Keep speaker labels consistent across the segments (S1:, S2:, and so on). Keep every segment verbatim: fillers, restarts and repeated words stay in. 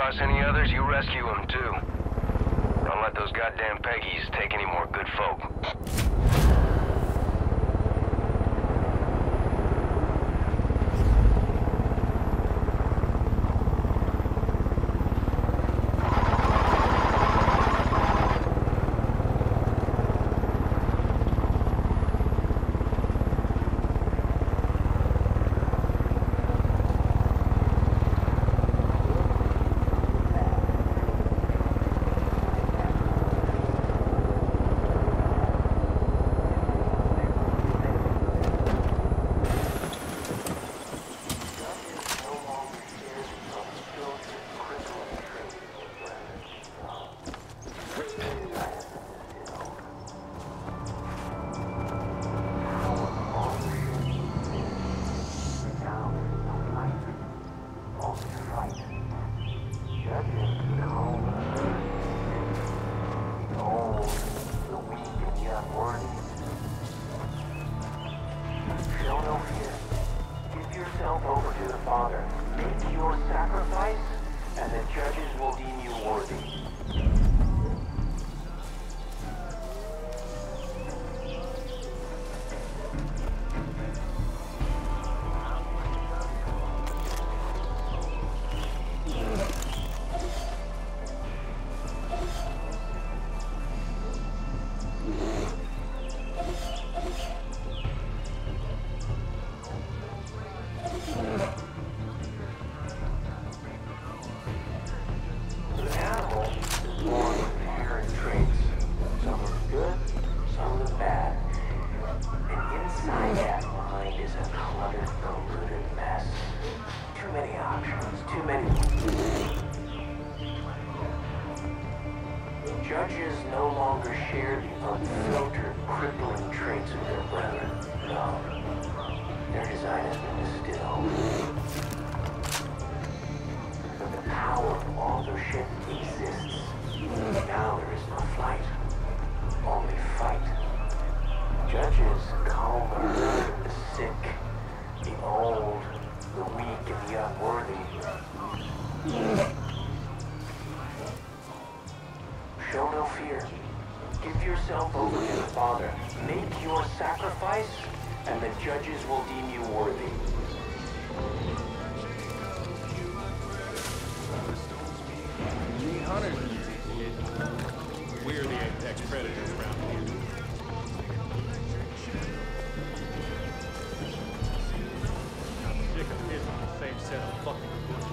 S1: across any others, you rescue them too. Don't let those goddamn Peggies take any more good folk.
S2: Judges no longer share the unfiltered, crippling traits of their brethren. No. Their design has been distilled. But the power of authorship exists. Now there is no flight. Only fight. Judges calm the hurt and the sick, the old, the weak, and the unworthy. Show no fear. Give yourself over to the Father. Make your sacrifice, and the judges will deem you worthy.
S3: We hunters, we're the apex predators around here. I'm sick of hitting the same set of fucking bullshit.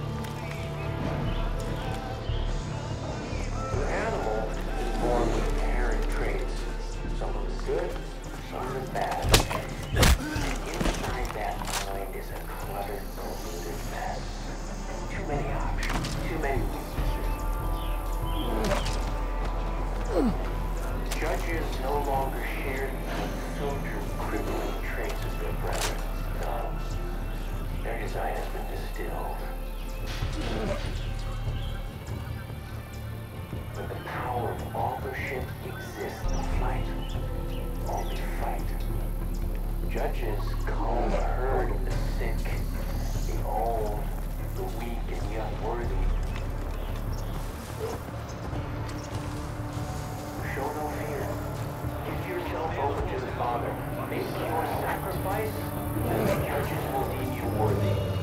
S2: The animal is born with inherent traits. Some of them good, some of them bad. And inside that mind is a cluttered, polluted mess. Too many options, too many weaknesses. Judges no longer share the unfiltered, crippling traits of their brethren. No. Their design has been distilled. But the power of authorship exists in flight. Only fight. Judges calm the herd of the sick, the old, the weak, and the unworthy. Show no fear. Give yourself over to the Father. Make your sacrifice, and the judges will deem you worthy.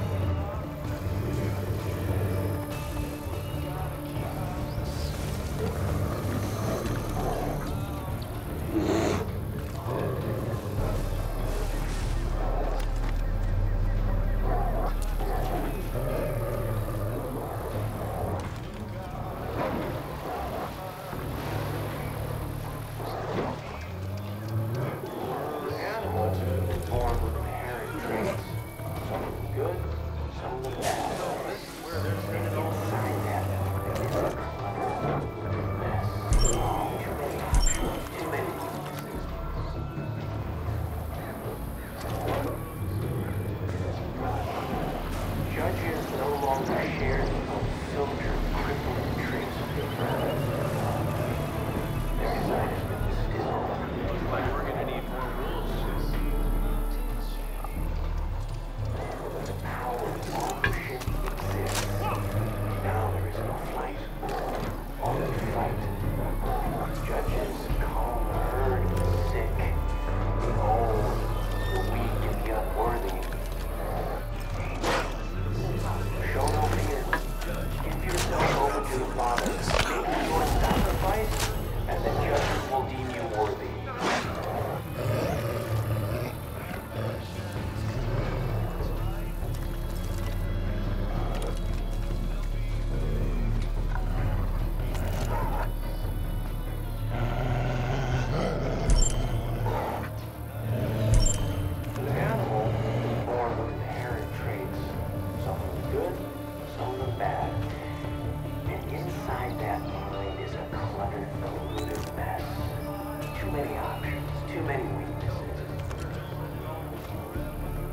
S2: Now there is no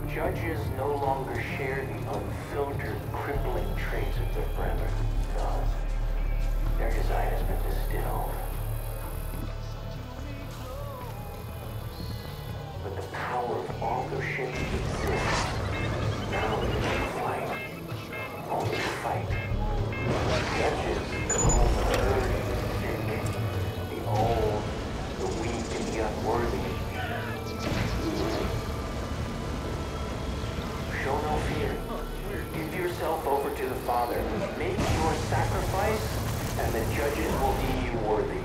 S2: Judges no longer share the unfiltered, crippling traits of their brethren. Thus, their design has been distilled. But the power of authorship exists. Now it is fight. Only fight. Judges call the herd sick, the old, the weak, and the unworthy. Show no fear. Give yourself over to the Father. Make your sacrifice, and the judges will deem you worthy.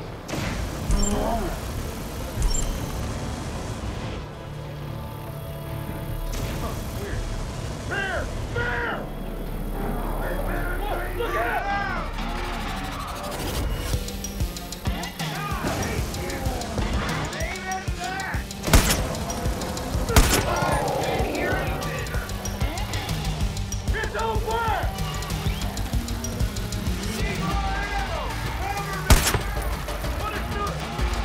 S3: Bear! Bear! Look! Look out! It's over! What is doing?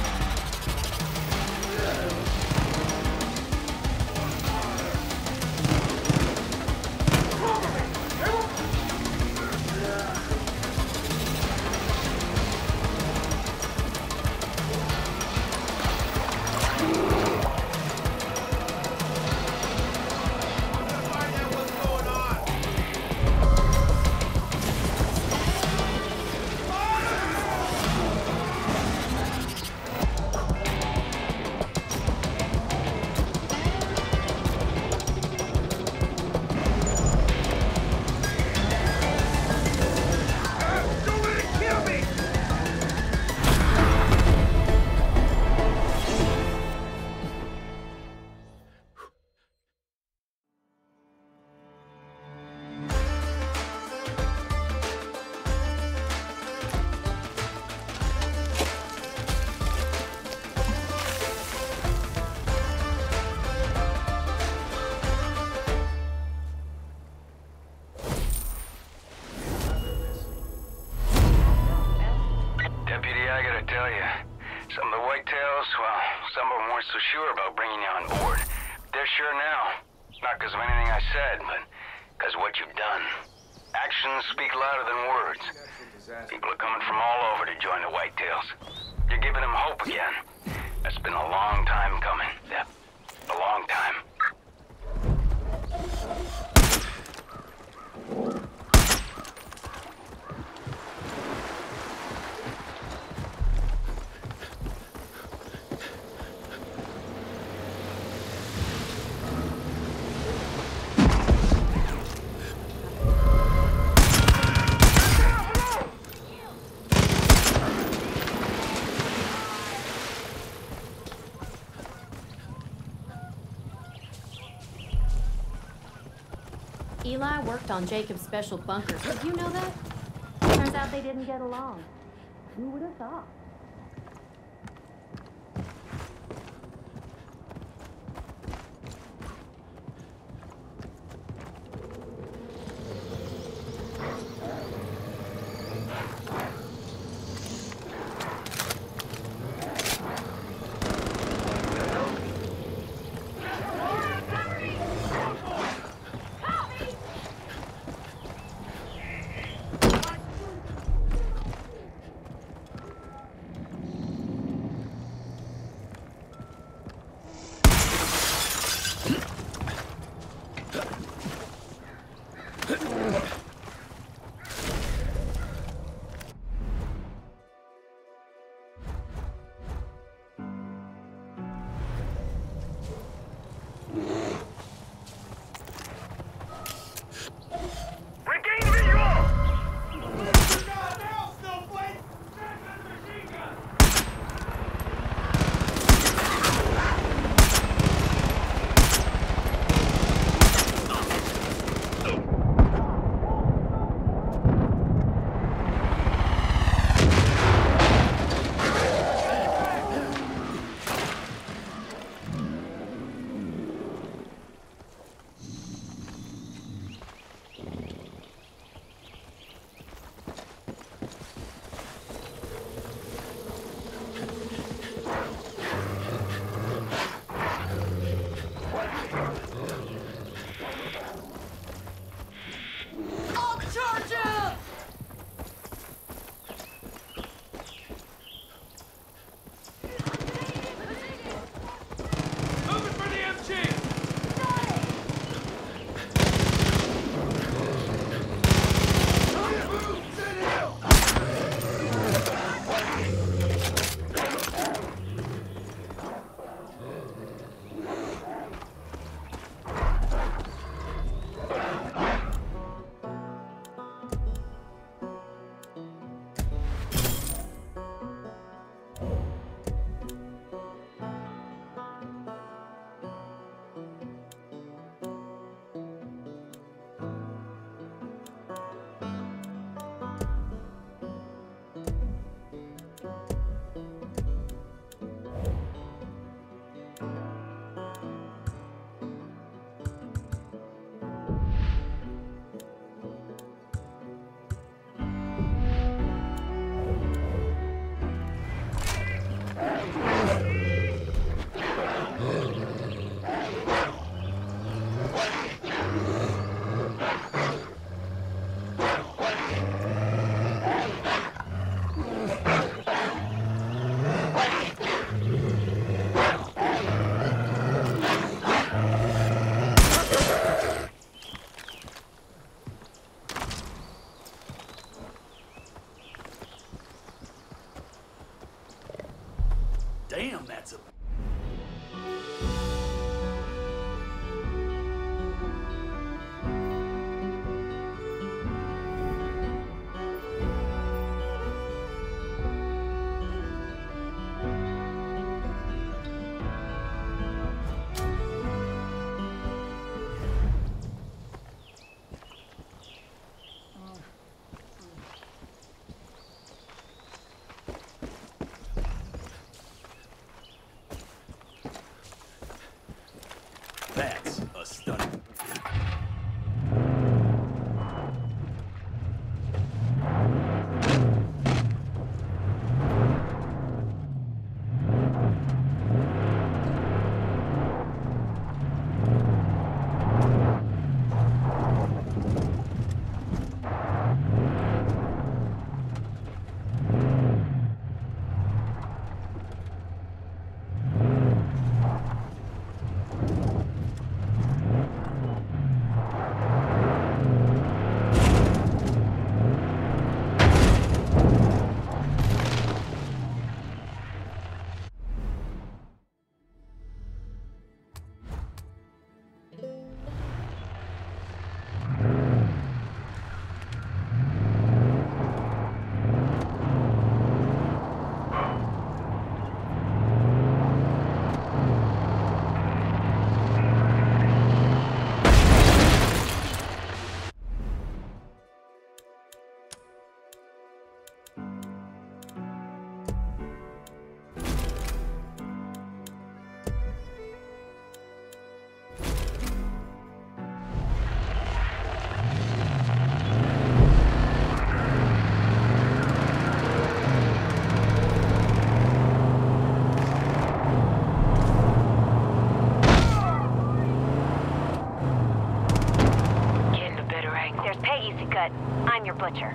S1: Some of the whitetails, well, some of them weren't so sure about bringing you on board. They're sure now. Not because of anything I said, but because of what you've done. Actions speak louder than words. People are coming from all over to join the whitetails. You're giving them hope again. That's been a long time coming, Yep. A long time.
S4: Eli worked on Jacob's special bunkers. Did you know that? Turns out they didn't get along. Who would have thought?
S5: Damn, that's a... That's a stunning.
S6: I'm your butcher.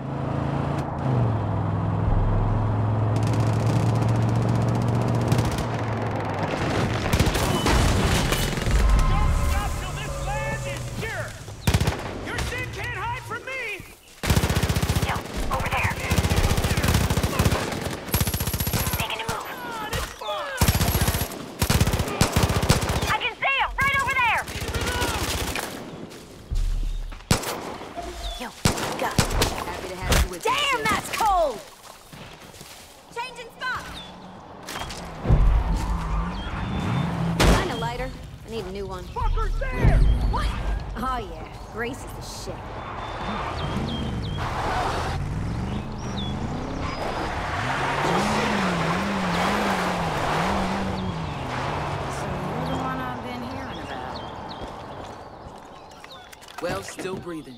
S5: Don't stop till this land is pure! Your sin can't hide from me!
S6: Yo, over there. Making a move. I can see him! Right over there! Yo, got it.
S7: Happy to have you with me.
S6: Damn, that's cold! Changing spots!
S7: Find a lighter. I need a new one.
S5: Fuckers there!
S6: What?
S7: Oh yeah, Grace is the shit. So you're the one I've been hearing about.
S8: Well, still breathing.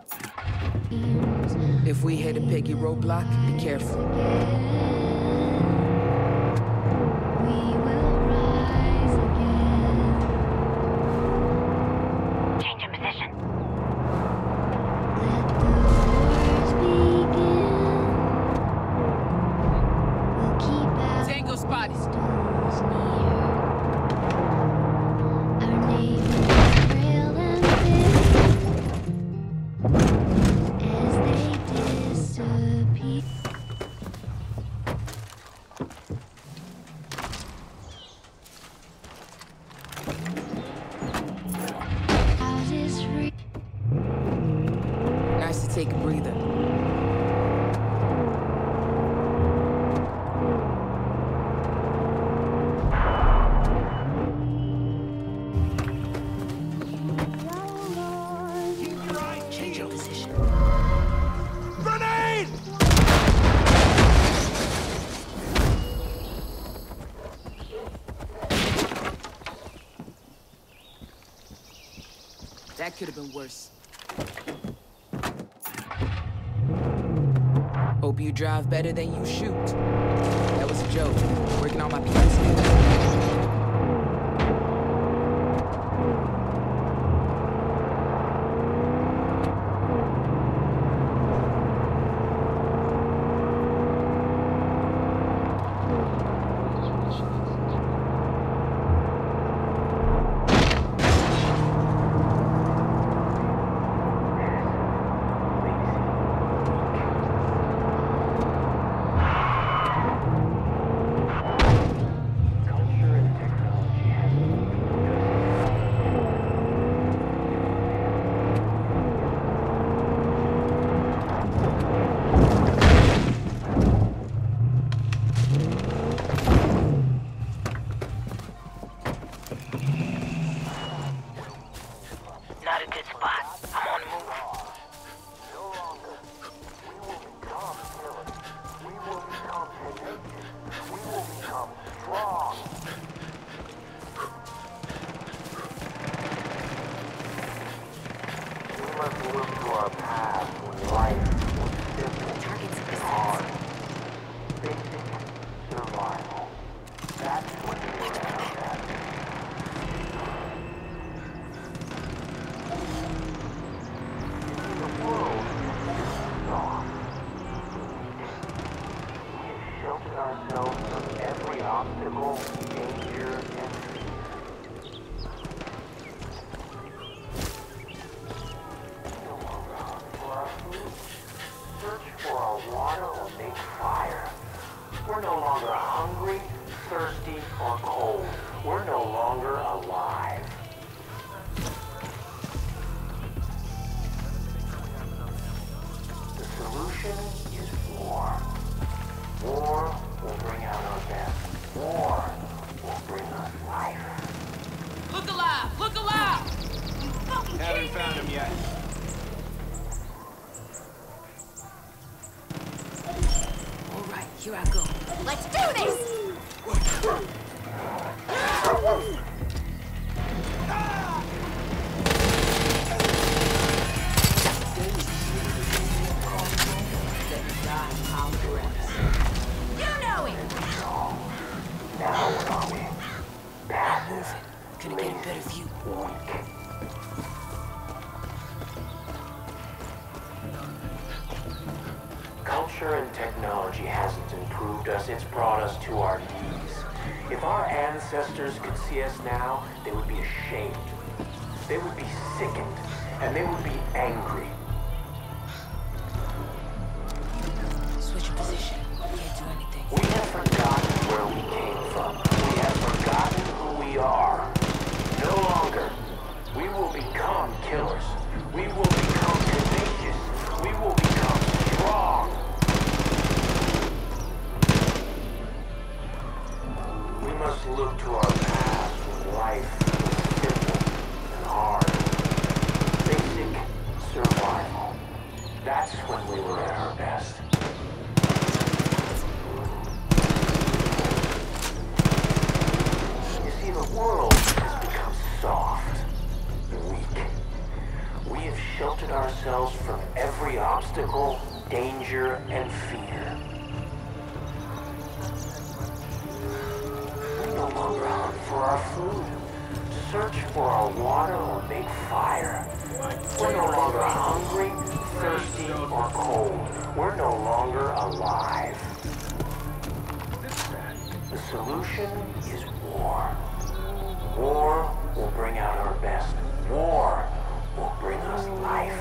S8: If we hit a piggy roadblock, be careful.
S6: Change in position.
S8: Tango spotted. Nice to take a breather.
S5: Change your position. Grenade!
S8: That could have been worse. Hope you drive better than you shoot. That was a joke. Working on my P C.
S2: obstacle, danger, and fear. No longer hunt for our food, search for our water, or make fire. We're no longer hungry, thirsty, or cold. We're no longer alive. The solution is war. War will bring out our best. War will bring us life.
S8: Look alive! Look alive!
S5: Haven't found him yet.
S8: All right, here I go.
S6: Let's do this! You know it!
S2: Now what are we? Passive.
S8: Gonna get a better view.
S2: Weak. Culture and technology hasn't improved us, it's brought us to our knees. If our ancestors could see us now, they would be ashamed. They would be sickened, and they would be angry.
S8: Switch position. Can't do anything.
S2: We have forgotten where we came from. We have forgotten who we are. No longer. We will become killers. We will become tenacious. We will become strong. We must look to our past when life was simple and hard. Basic survival. That's when we were at our best. You see, the world has become soft, weak. We have sheltered ourselves from every obstacle, danger, and fear. We no longer hunt for our food, search for our water, or make fire. We're no longer hungry, thirsty, or cold. We're no longer alive. The solution is war. War will bring out our best. War will bring us life.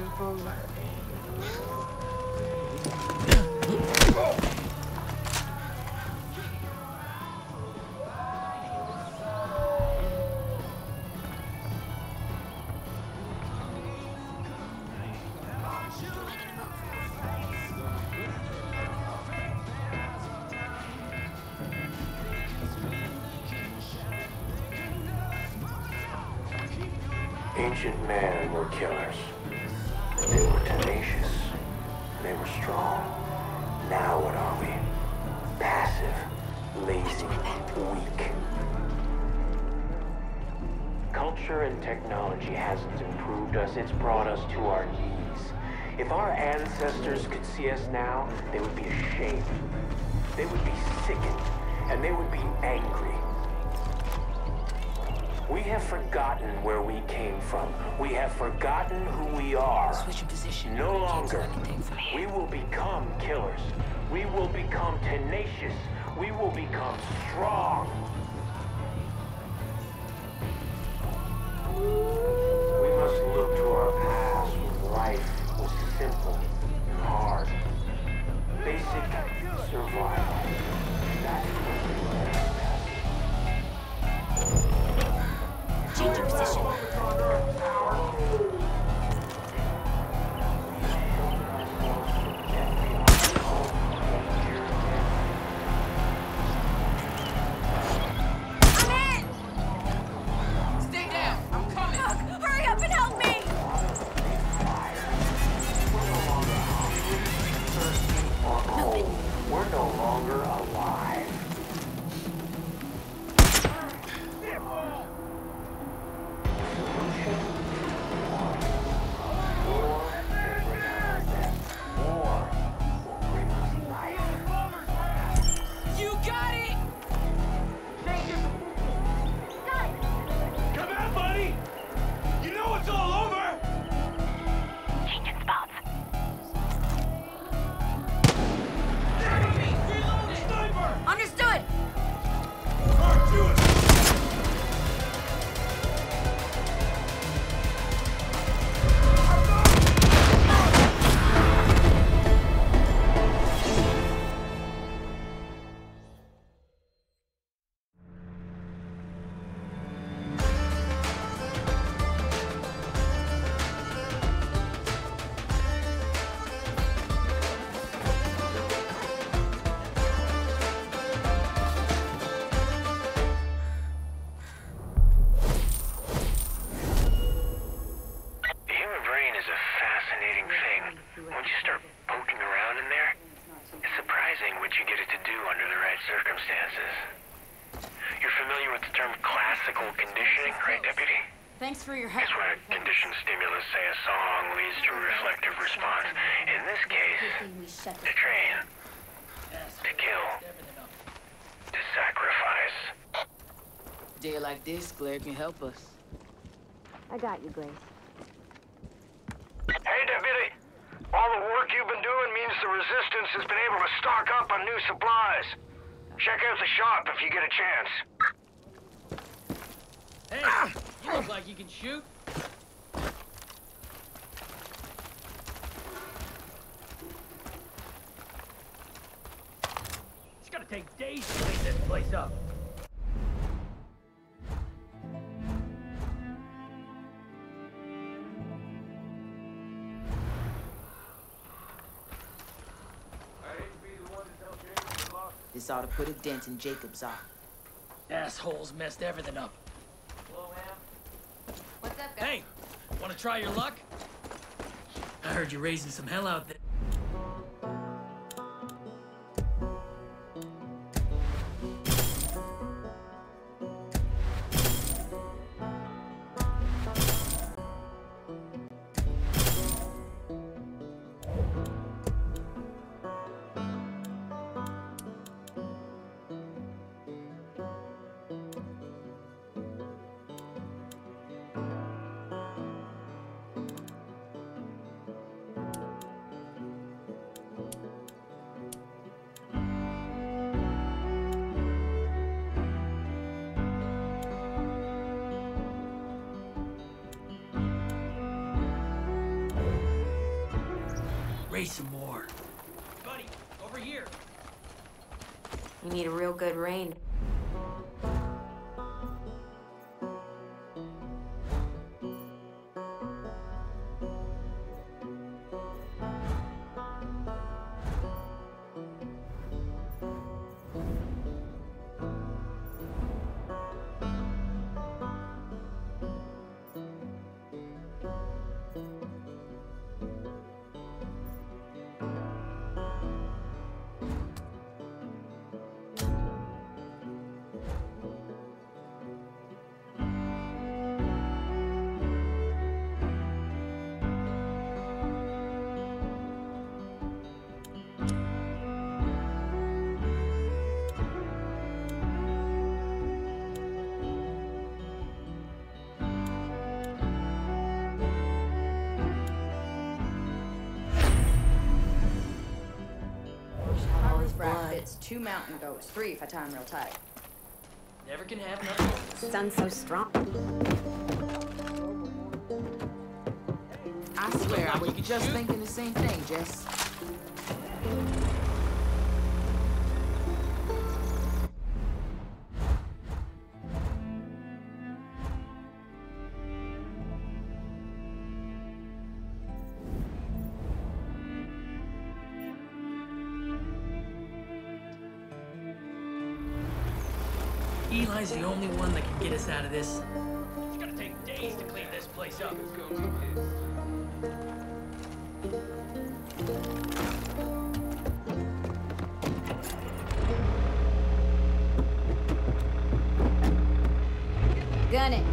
S2: Ancient men were killers. They were tenacious. They were strong. Now what are we? Passive, lazy, weak. Culture and technology hasn't improved us, it's brought us to our knees. If our ancestors could see us now, they would be ashamed. They would be sickened, and they would be angry. We have forgotten where we came from. We have forgotten who we are.
S8: Switch position.
S2: No longer.
S8: Can't do anything from here.
S2: We will become killers. We will become tenacious. We will become strong. We must look to our past when life was simple and hard. Basic survival. That's what we were at our best.
S6: Change your position.
S8: Stay down. I'm coming.
S6: Hurry up and help me!
S2: We're no longer once you start poking around in there, it's surprising what you get it to do under the right circumstances. You're familiar with the term classical conditioning, right, Deputy?
S4: Thanks for your help.
S2: It's when a conditioned stimulus, say a song, leads to a reflective response. In this case, to train, to kill, to sacrifice.
S8: A day like this, Claire can help us.
S4: I got you, Grace.
S1: Hey, Deputy. All the work you've been doing means the Resistance has been able to stock up on new supplies. Check out the shop if you get a chance.
S9: Hey, you look like you can shoot.
S5: It's gonna take days to clean this place up.
S8: This ought to put a dent in Jacob's eye.
S9: Assholes messed everything up.
S6: Hello, ma'am. What's up, guys?
S9: Hey, wanna try your luck? I heard you're raising some hell out there. Raise some more. Buddy, over here.
S4: You need a real good rain.
S6: It's two mountain goats, three if I time real tight.
S9: Never can have nothing.
S4: Sun's so strong.
S8: I swear, I was just thinking the same thing, Jess.
S9: Eli's the only one that can get us out of this. It's gonna take days to clean this place up.
S6: Gun it.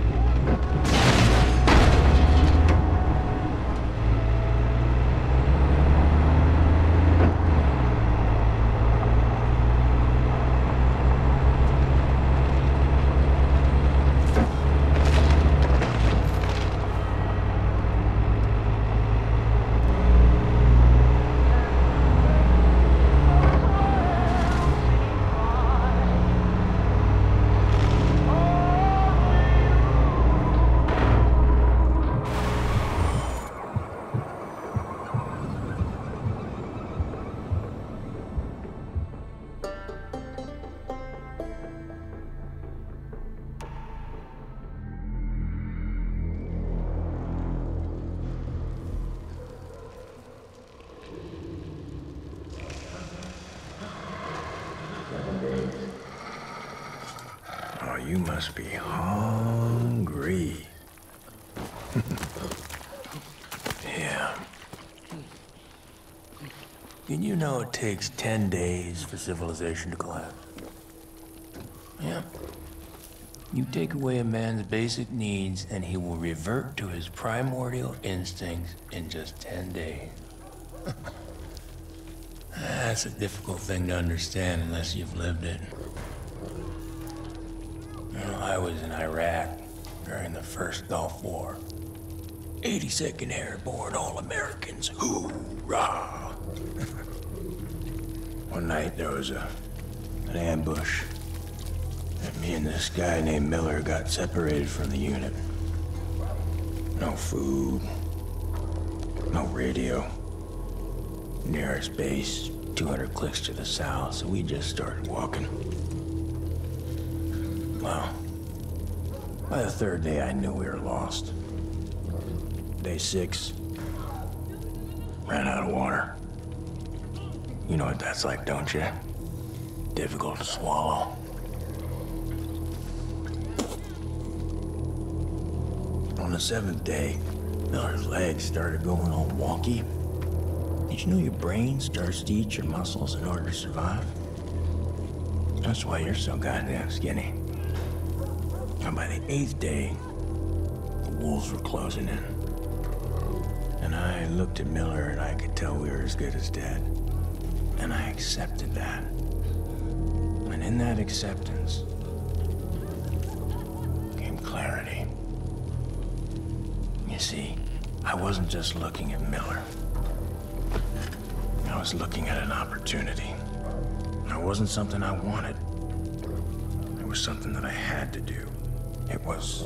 S1: Oh, you must be hungry. Yeah.
S10: Did you know it takes ten days for civilization to collapse? Yeah. You take away a man's basic needs and he will revert to his primordial instincts in just ten days. That's a difficult thing to understand unless you've lived it. You know, I was in Iraq during the first Gulf War. eighty-second Airborne All-Americans, hoorah! One night there was a, an ambush. And me and this guy named Miller got separated from the unit. No food, no radio. Nearest base, two hundred clicks to the south, so we just started walking. Well, by the third day I knew we were lost. Day six, ran out of water. You know what that's like, don't you? Difficult to swallow. On the seventh day, Miller's legs started going all wonky. Did you know your brain starts to eat your muscles in order to survive? That's why you're so goddamn skinny. And by the eighth day, the wolves were closing in. And I looked at Miller and I could tell we were as good as dead. And I accepted that. And in that acceptance came clarity. You see, I wasn't just looking at Miller. I was looking at an opportunity. It wasn't something I wanted. It was something that I had to do. It was...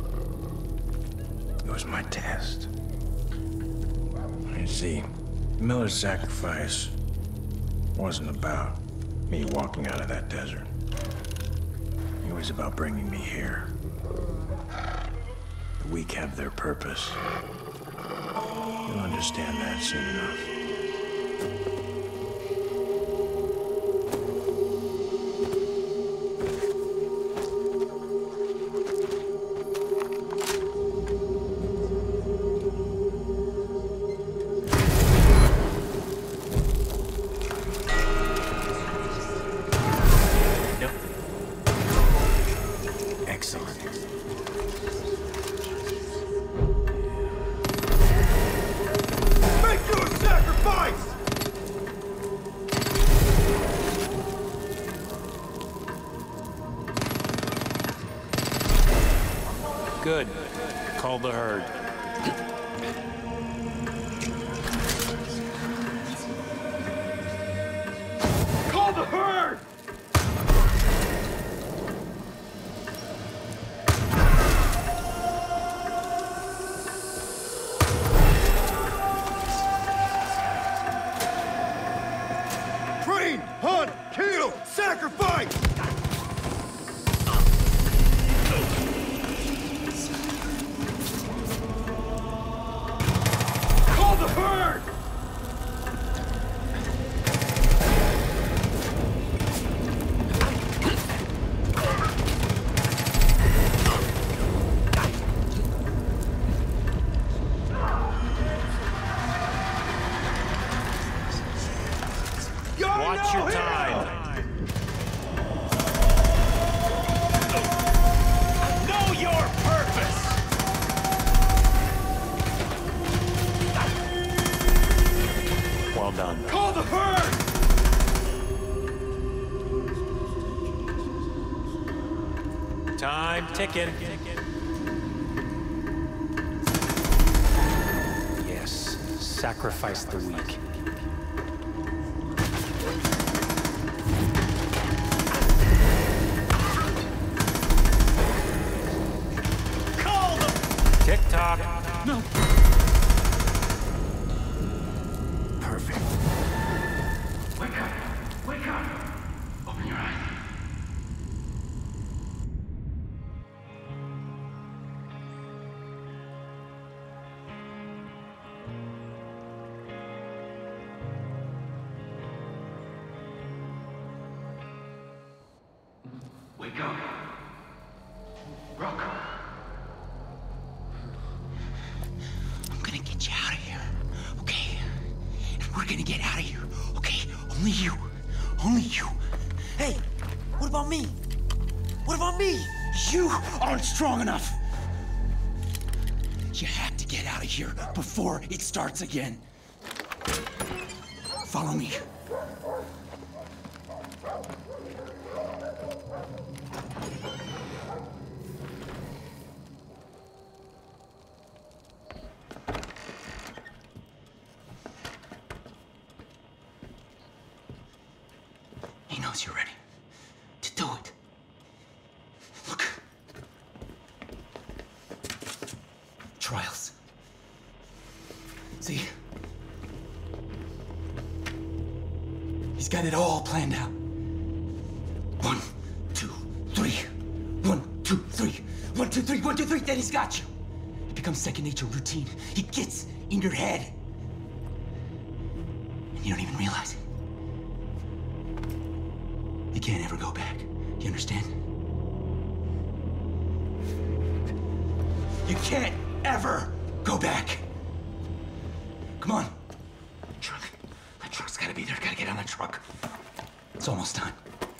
S10: It was my test. You see, Miller's sacrifice wasn't about me walking out of that desert. It was about bringing me here. The weak have their purpose. You'll understand that soon enough.
S11: Good. Call the herd.
S5: Call the herd!
S12: Train, hunt, kill, sacrifice!
S11: Watch your time.
S5: Know your purpose!
S11: Well done.
S5: Call the herd!
S11: Time ticking. Yes, sacrifice the weak. Tick-tock.
S5: No.
S1: Perfect. Wake up. Wake up. Open your eyes. Wake up. Rocco.
S13: I'm gonna get you out of here, okay? And I'm
S10: We're gonna get out of here, okay? Only you. Only you.
S8: Hey, what about me? What about me?
S10: You aren't strong enough. You have to get out of here before it starts again. Follow me. He knows you're ready to do it. Look. Trials. See? He's got it all planned out. One, two, three. One, two, three. One, two, three. One, two, three. Then he's got you. It becomes second nature, routine. He gets in your head. And you don't even realize it. You can't ever go back. You understand? You can't ever go back. Come on. Truck. That truck's gotta be there. Gotta get on that truck. It's almost done.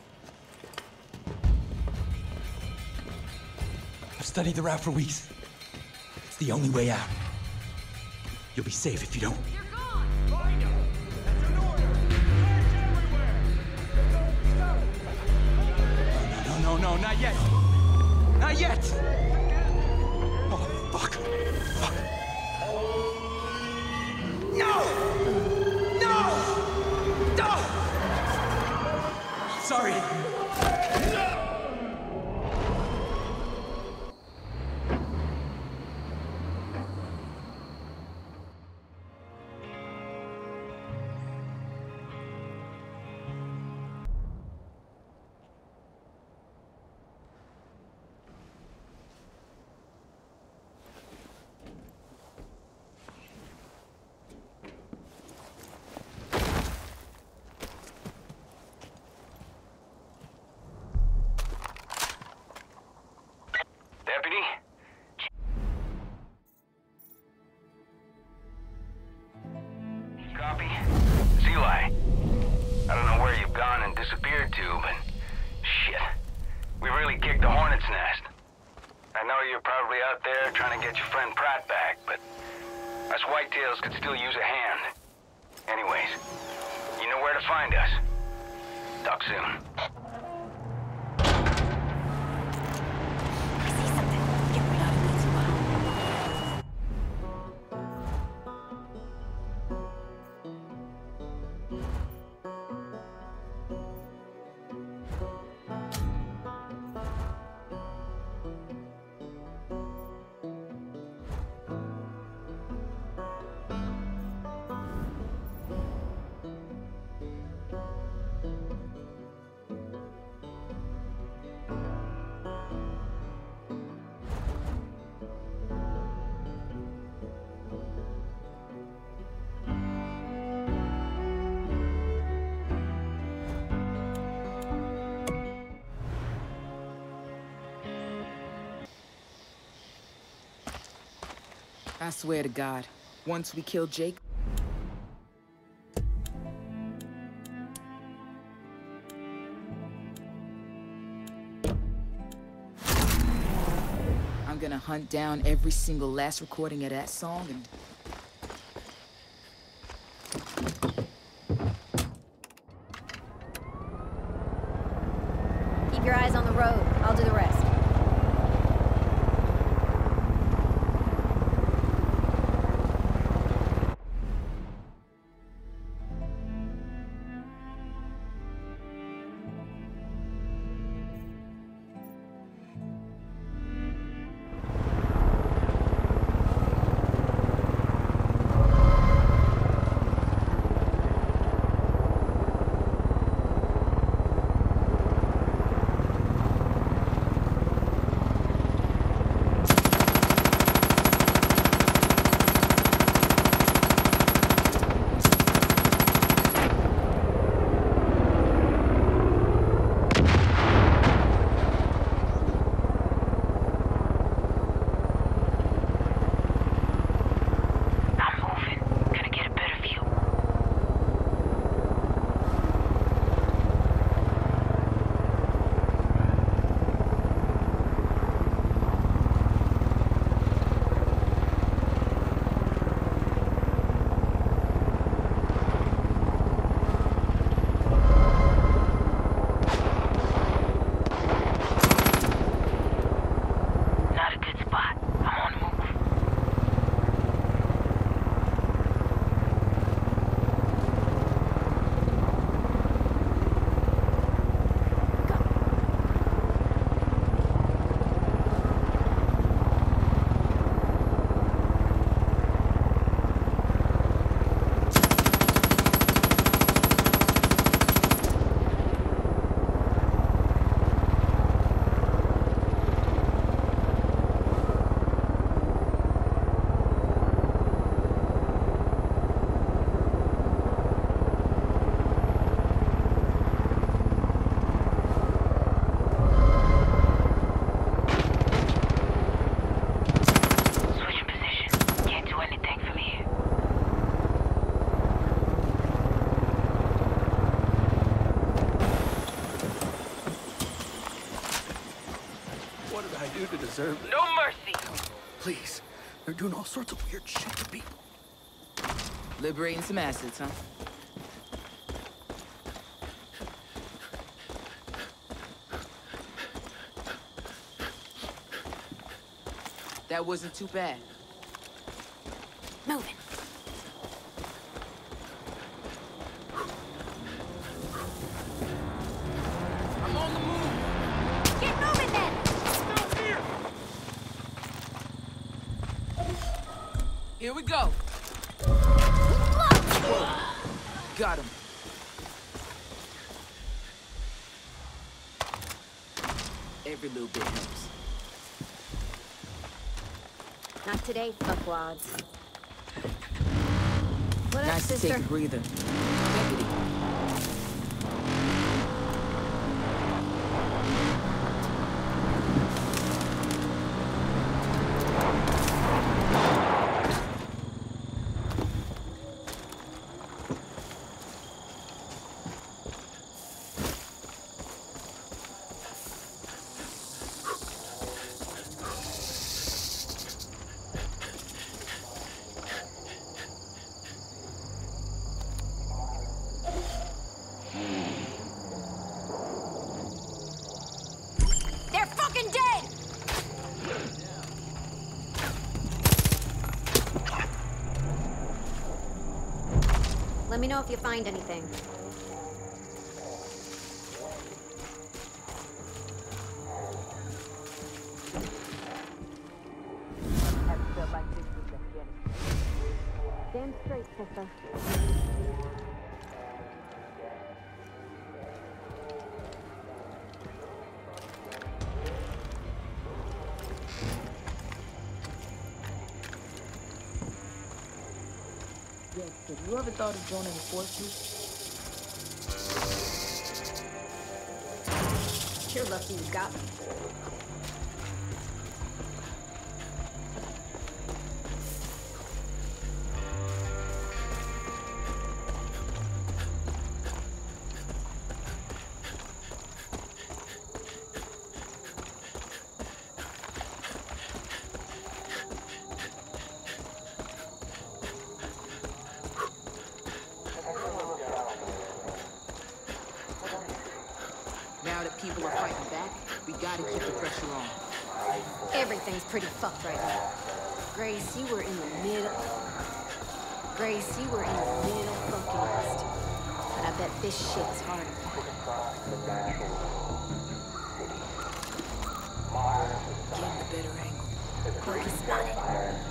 S10: I've studied the route for weeks. It's the only way out. You'll be safe if you don't.
S5: You're gone! Find him! That's an order! Search everywhere!
S10: No, no, no, not yet. Not yet. Oh, fuck. Fuck. No! No! No! Sorry.
S1: Deputy? Copy? It's Eli. I don't know where you've gone and disappeared to, but shit. We really kicked the hornet's nest. I know you're probably out there trying to get your friend Pratt back, but us whitetails could still use a hand. Anyways, you know where to find us. Talk soon.
S8: I swear to God, once we kill Jake, I'm gonna hunt down every single last recording of that song and...
S4: Keep your eyes on the road. I'll do the rest.
S13: deserve it.
S5: No mercy.
S13: Please. They're doing all sorts of weird shit to people.
S8: Liberating some assets, huh? That wasn't too bad.
S6: Moving.
S8: I'm on the move.
S6: Get moving then!
S5: Down here!
S8: Here we go. Got him. Every little bit helps.
S6: Not today, fuckwads. What up,
S8: Nice to
S6: sister?
S8: take a breather. Deputy.
S6: They're fucking dead! Let me know if you find anything. Damn straight, sister.
S8: Yes, have you ever thought of joining the force?
S6: You're lucky you got me.
S8: Now that people are fighting back, we gotta keep the pressure on.
S6: Everything's pretty fucked right now. Grace, you were in the middle. Grace, you were in the middle fucking west. But I bet this shit's harder.
S8: Getting a better angle.
S6: Focus on it.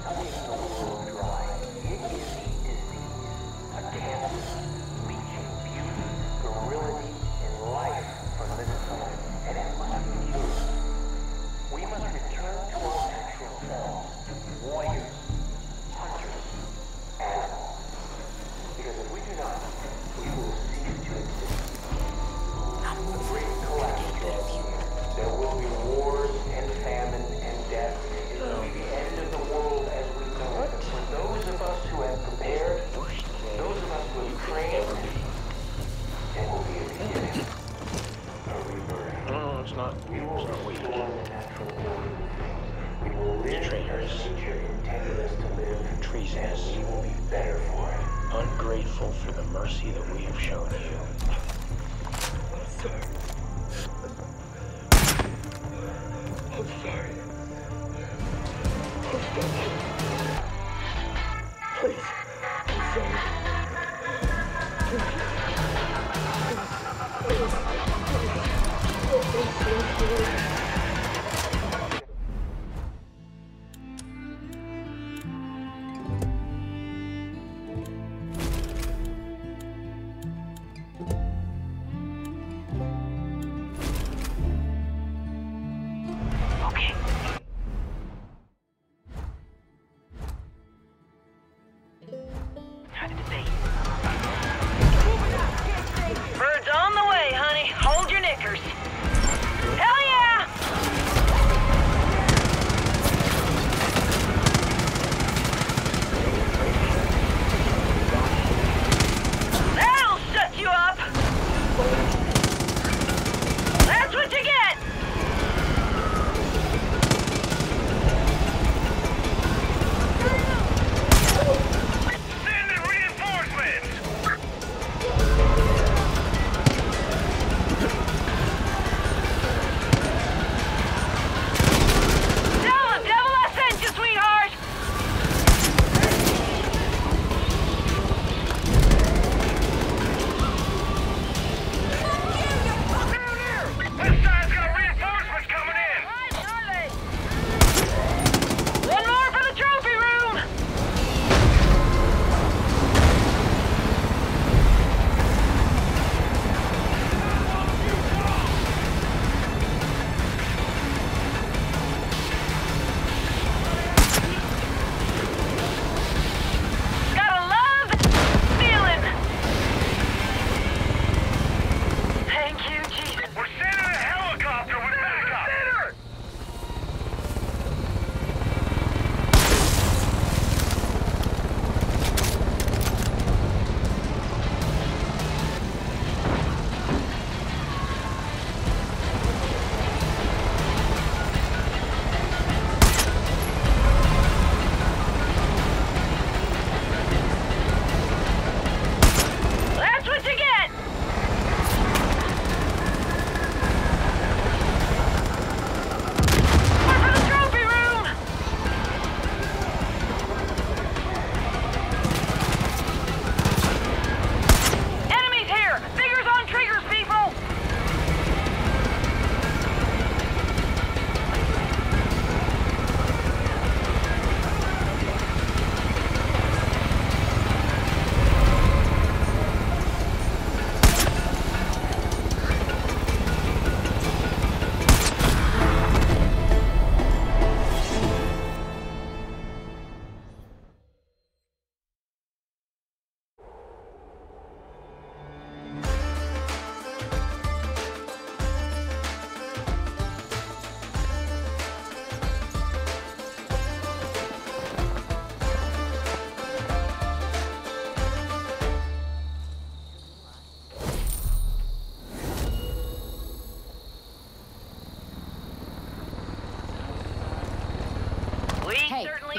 S2: We must return to our natural selves, warriors, hunters, animals. Because if we do not, we will cease to exist.
S8: I'm moving.
S2: Great collapse. There will be wars and famine and death. It will be the end of the world as we know it. And for those of us who have prepared, those of us who have trained, it will be a beginning. A rebirth.
S10: No, it's not.
S2: We will
S10: It's not weak.
S2: restore the natural order. We will live
S10: Traitors.
S2: as nature intended us to live,
S10: Treasonous.
S2: and we will be better for it.
S10: Ungrateful for the mercy that we have shown you.
S2: I'm sorry. Please. I'm sorry.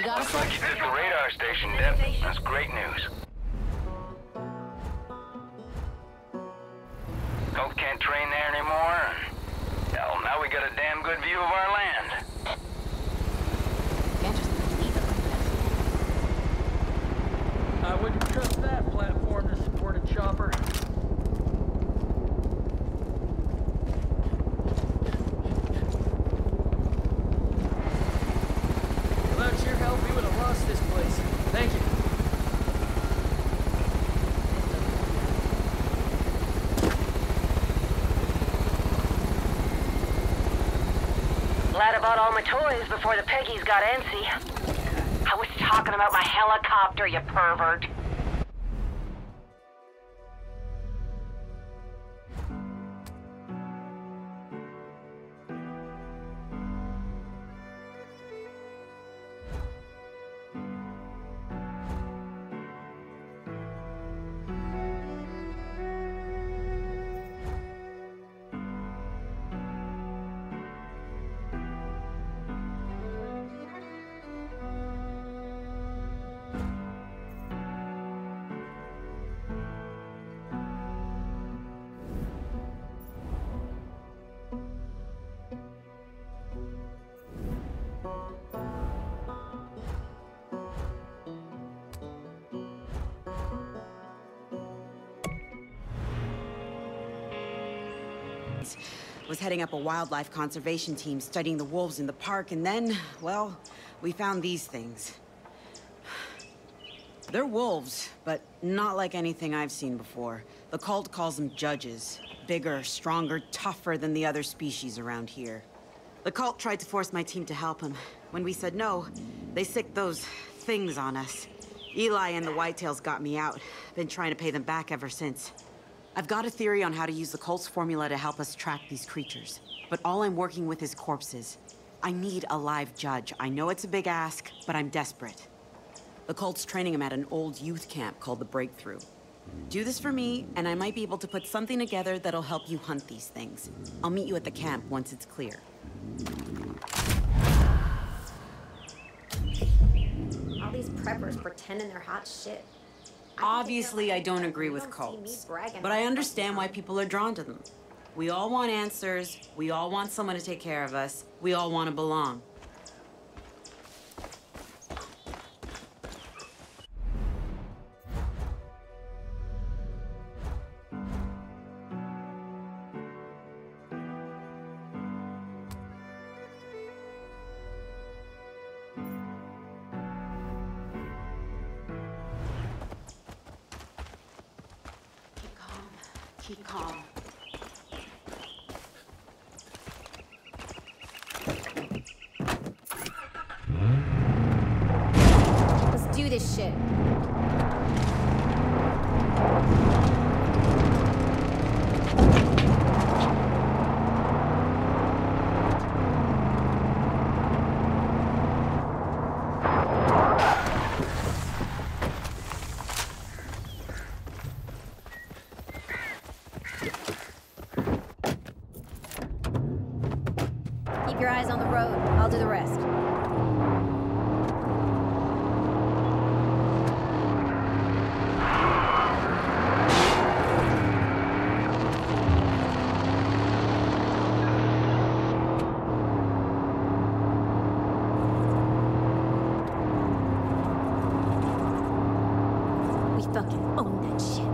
S4: got a
S1: Looks like you hit the radar station, Deb. That's great news. Cult can't train there anymore. Hell, now we got a damn good view of our land.
S4: Can't just leave it like that.
S9: I wouldn't trust that platform to support a chopper. Without your help, we would have lost this place. Thank you.
S14: Glad I bought all my toys before the Peggies got antsy. I was talking about my helicopter, you pervert.
S15: Was heading up a wildlife conservation team studying the wolves in the park, and then, well, we found these things. They're wolves, but not like anything I've seen before. The cult calls them judges. Bigger, stronger, tougher than the other species around here. The cult tried to force my team to help him. When we said no, they sicked those things on us. Eli and the Whitetails got me out. Been trying to pay them back ever since. I've got a theory on how to use the cult's formula to help us track these creatures. But all I'm working with is corpses. I need a live judge. I know it's a big ask, but I'm desperate. The cult's training him at an old youth camp called the Breakthrough. Do this for me, and I might be able to put something together that'll help you hunt these things. I'll meet you at the camp once it's clear.
S4: All these preppers pretending they're hot shit.
S15: Obviously, I don't agree with cults, but I understand why people are drawn to them. We all want answers, we all want someone to take care of us, we all want to belong. Keep calm.
S4: Let's do this shit. Keep your eyes on the road. I'll do the rest. We fucking own that shit.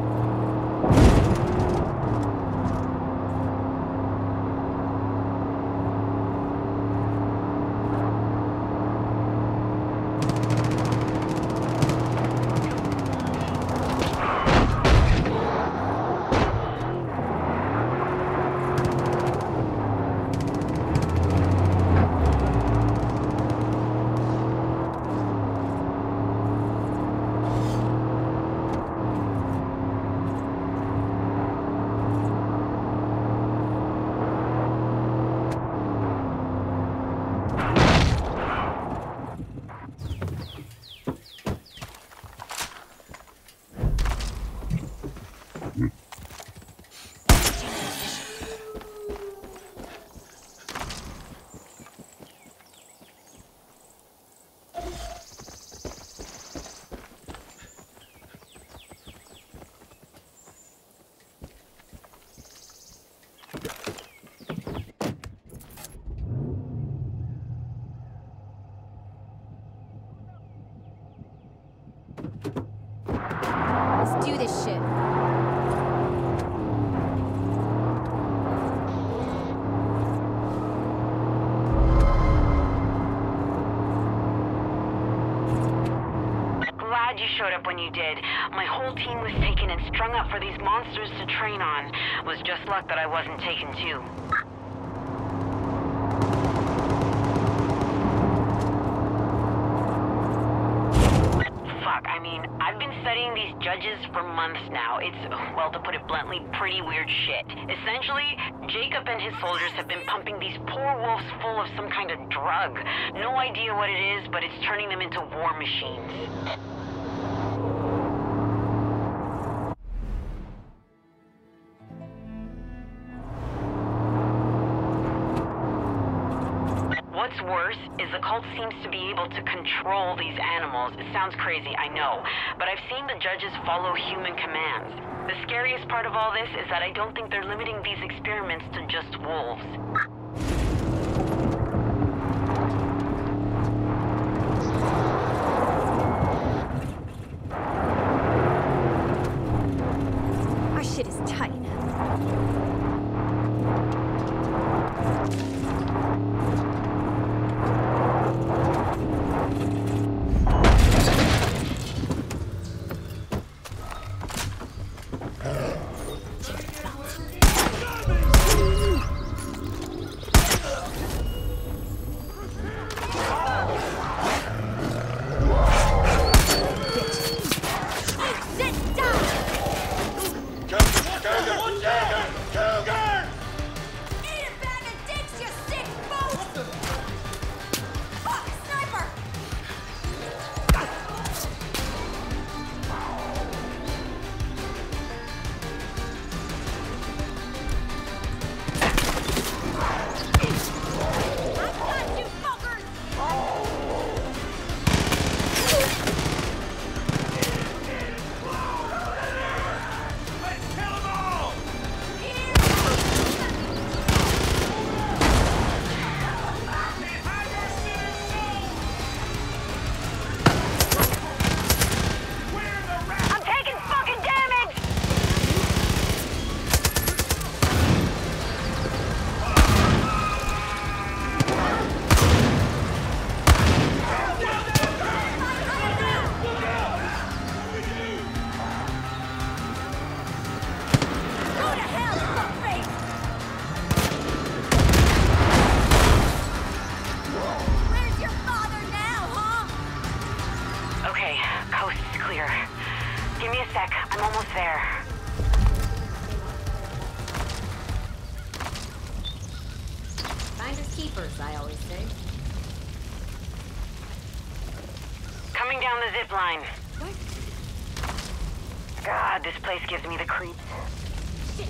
S14: up when you did. My whole team was taken and strung up for these monsters to train on. It was just luck that I wasn't taken too. Fuck, I mean, I've been studying these judges for months now. It's, well, to put it bluntly, pretty weird shit. Essentially, Jacob and his soldiers have been pumping these poor wolves full of some kind of drug. No idea what it is, but it's turning them into war machines. What's worse is the cult seems to be able to control these animals. It sounds crazy, I know, but I've seen the judges follow human commands. The scariest part of all this is that I don't think they're limiting these experiments to just wolves.
S6: Our shit is tight.
S14: Line. God, this place gives me the creeps.
S6: Shit.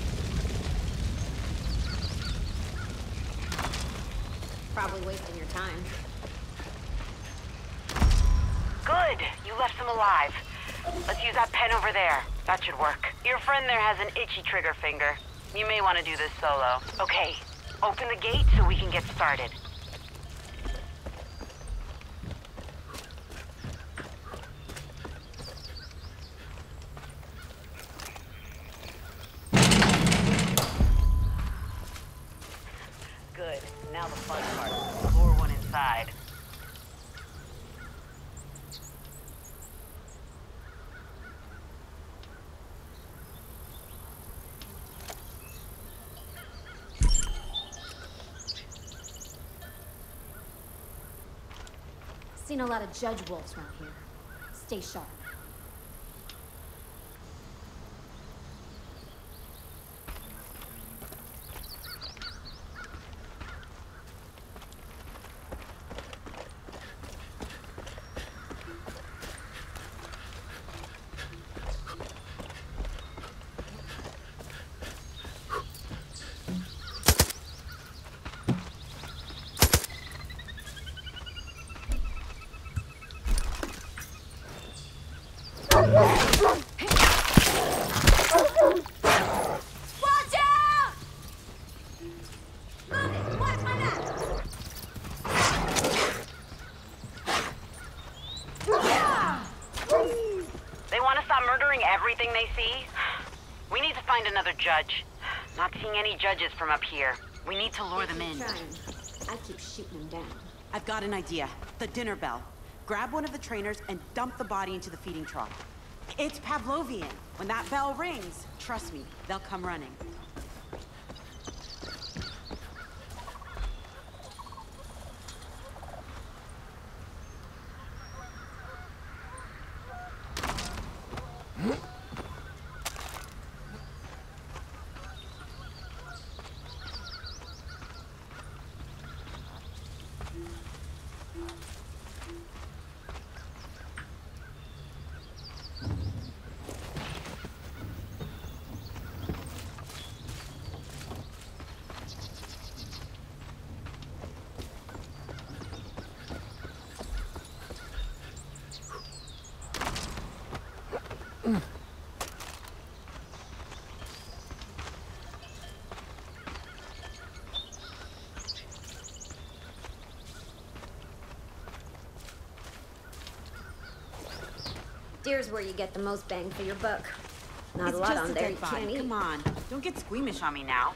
S6: Probably wasting your time.
S14: Good! You left them alive. Let's use that pen over there. That should work. Your friend there has an itchy trigger finger. You may want to do this solo. Okay, open the gate so we can get started. Good. Now the fun part. Lure one inside.
S4: Seen a lot of judge wolves around here. Stay sharp.
S14: Everything they see? We need to find another judge. Not seeing any judges from up here. We need to lure them in.
S4: Trying. I keep shooting them down.
S15: I've got an idea. The dinner bell. Grab one of the trainers and dump the body into the feeding trough. It's Pavlovian. When that bell rings, trust me, they'll come running.
S6: Here's where you get the most bang for your buck. Not
S15: It's
S6: a lot
S15: just
S6: on
S15: a
S6: there
S15: dead
S6: you
S15: body.
S6: can't eat.
S15: Come on, don't get squeamish on me now.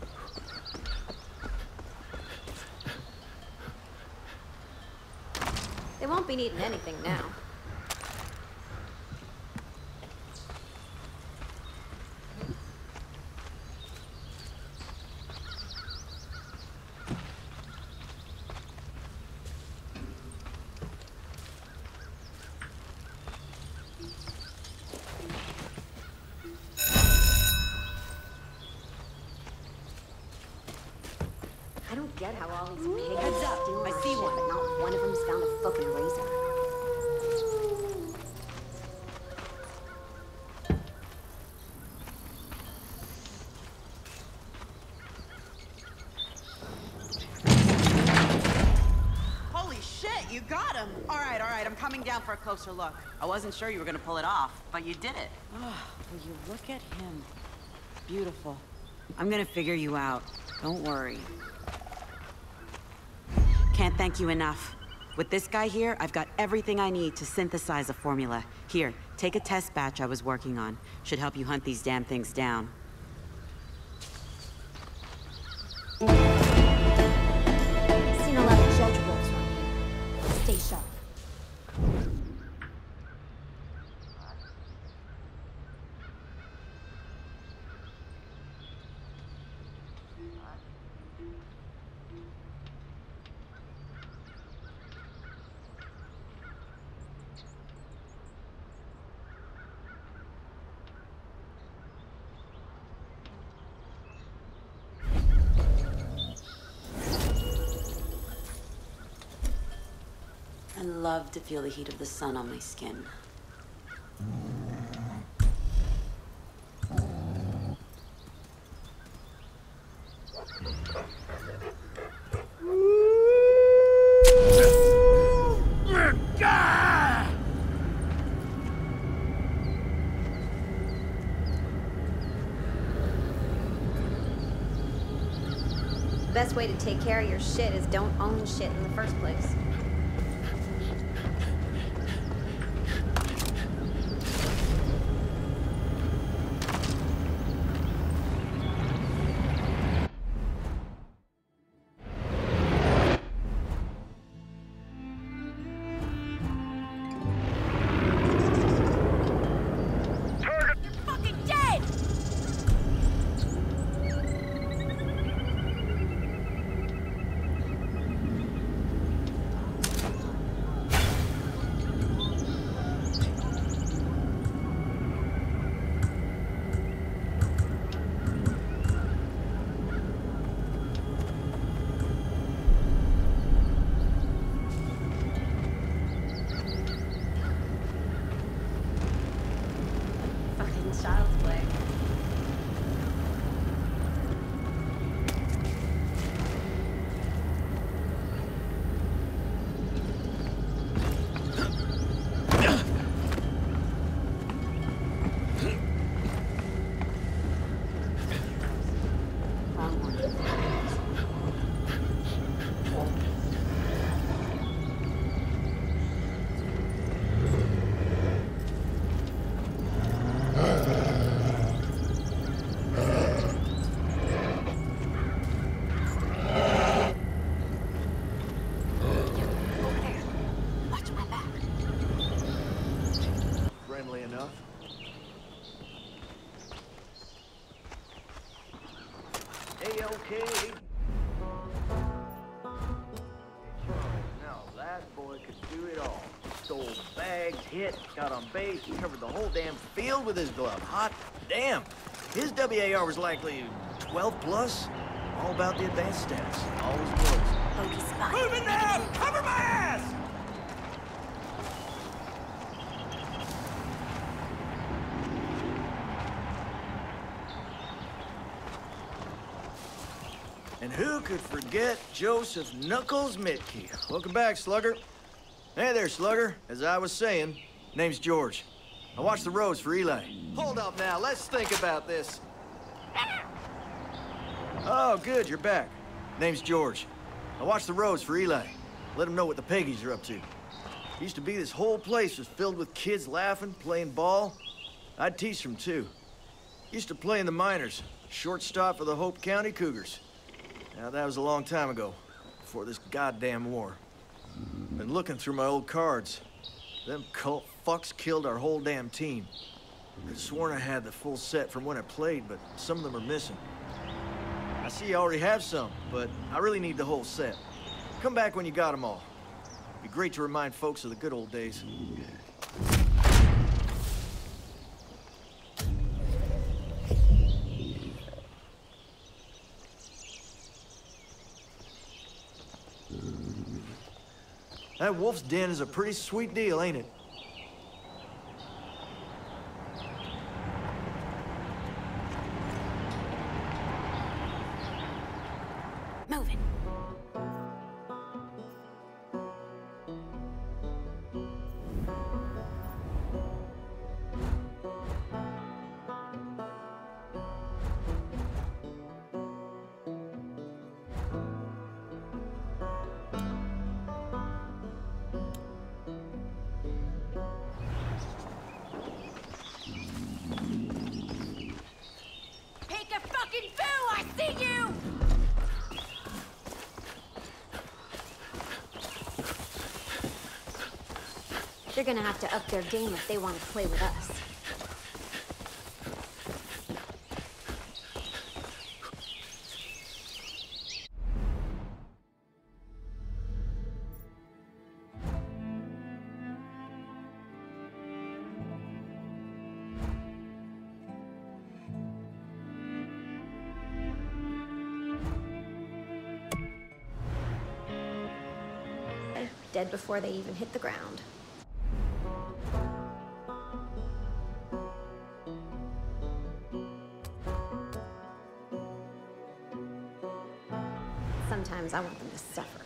S6: They won't be needing anything now. I don't get how all these pigs
S15: Heads up,
S6: steal
S15: I
S6: our
S15: see
S6: shit,
S15: one.
S6: but not one of them's found a fucking razor.
S15: Holy shit, you got him! All right, all right, I'm coming down for a closer look. I wasn't sure you were gonna pull it off, but you did it. Oh, will you look at him? Beautiful. I'm gonna figure you out. Don't worry. Can't thank you enough. With this guy here, I've got everything I need to synthesize a formula. Here, take a test batch I was working on. Should help you hunt these damn things down.
S6: Seen a lot of judge wolves around here. Stay sharp.
S15: I love to feel the heat of the sun on my skin.
S6: Best way to take care of your shit is don't own shit in the first place.
S2: okay. Now that boy could do it all. Stole bags, hit, got on base, covered the whole damn field with his glove. Hot damn. His W A R was likely twelve plus. All about the advanced stats. Always was.
S6: Bogey spot.
S5: Moving now! Cover my ass!
S2: And who could forget Joseph Knuckles Mitke? Welcome back, Slugger. Hey there, Slugger. As I was saying, name's George. I watch the roads for Eli. Hold up now, let's think about this. Oh, good, you're back. Name's George. I watch the roads for Eli. Let him know what the Peggies are up to. Used to be this whole place was filled with kids laughing, playing ball. I'd teach them, too. Used to play in the minors. Shortstop for the Hope County Cougars. Now, that was a long time ago, before this goddamn war. Been looking through my old cards. Them cult fucks killed our whole damn team. I'd sworn I had the full set from when I played, but some of them are missing. I see you already have some, but I really need the whole set. Come back when you got them all. Be great to remind folks of the good old days. That wolf's den is a pretty sweet deal, ain't it?
S6: Moving. Take a fucking boo! I see you! They're gonna have to up their game if they want to play with us. Dead before they even hit the ground. Sometimes I want them to suffer.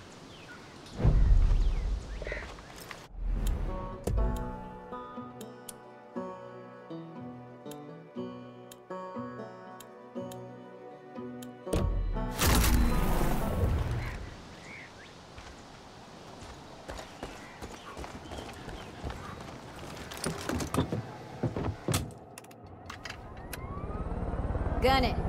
S6: Gun it.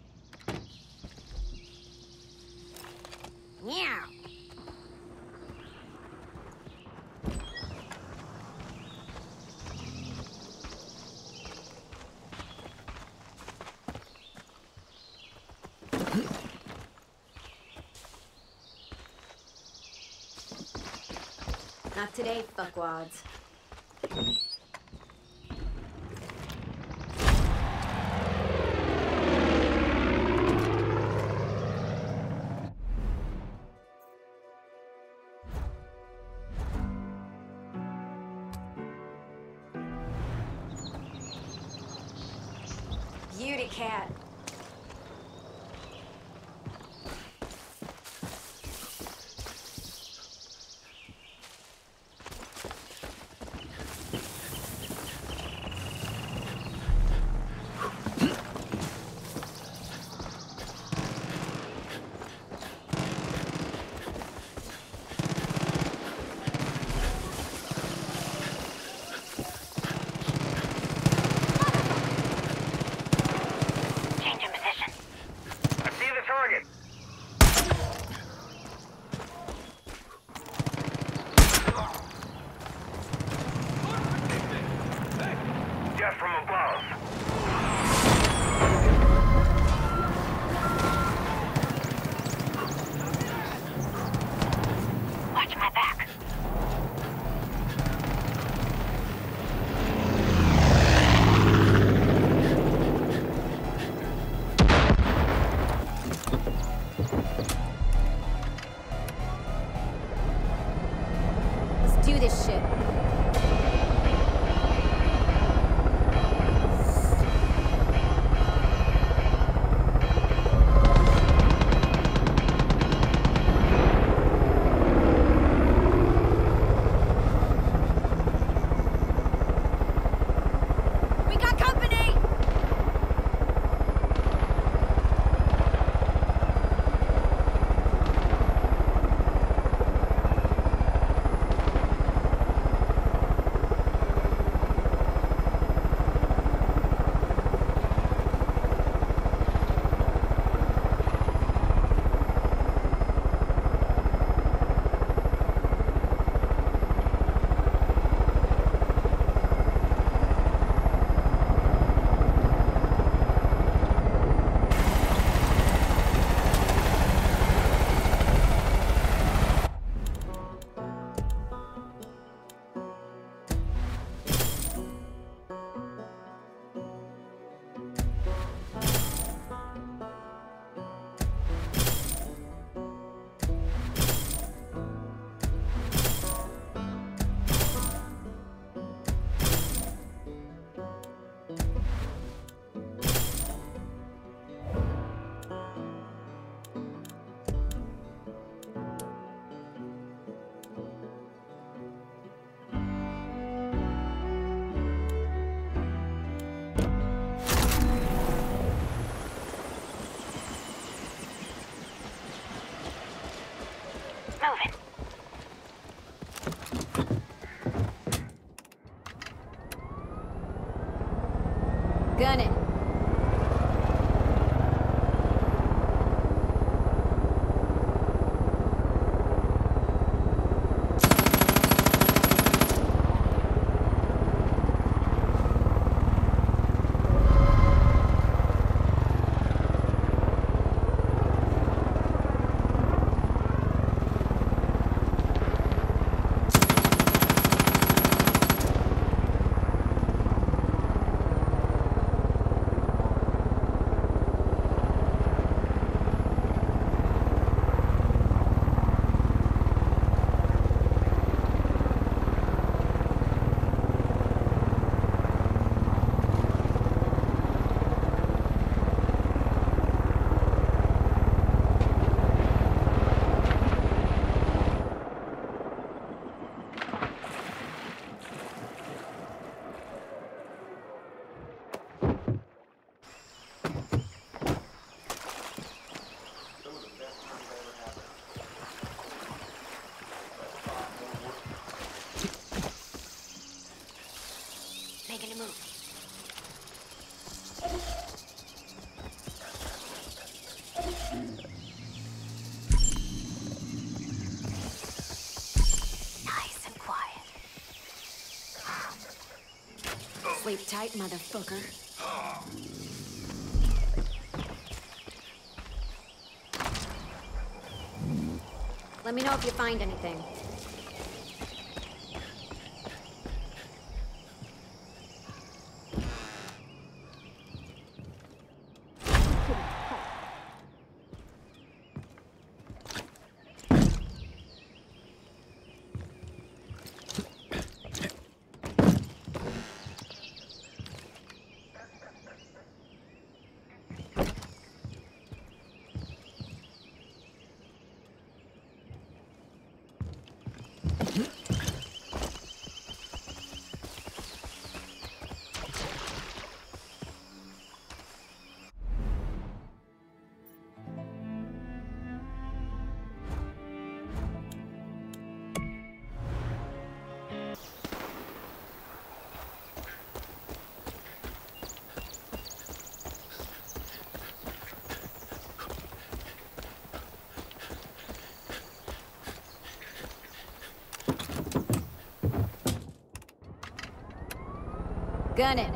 S6: Yeah. Not today, fuckwads. Beauty cat. Do this shit. We got company!
S14: Moving.
S6: Gunning. Making a move. Nice and quiet. Sleep tight, motherfucker. Let me know if you find anything. Gun it.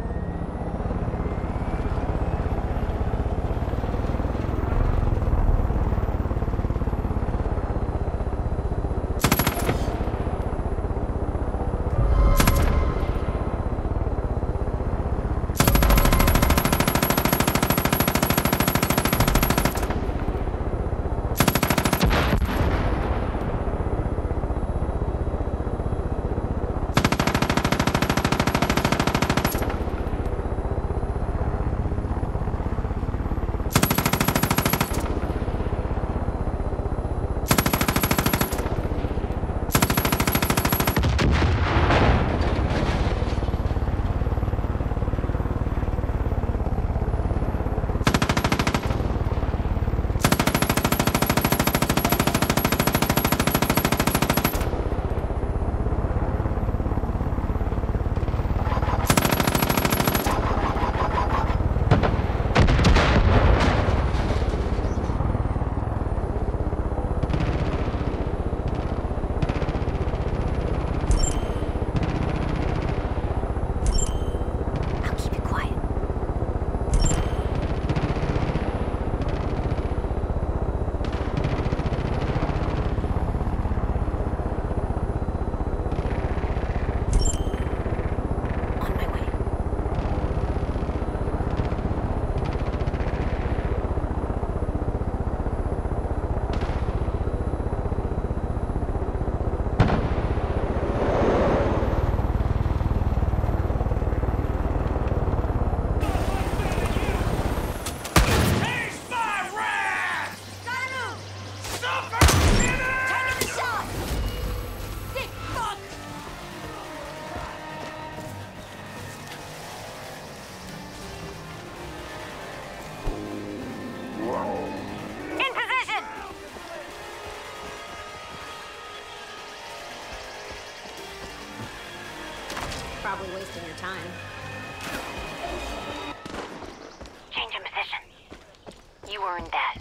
S6: Probably wasting your time.
S14: Change in position. You earned that.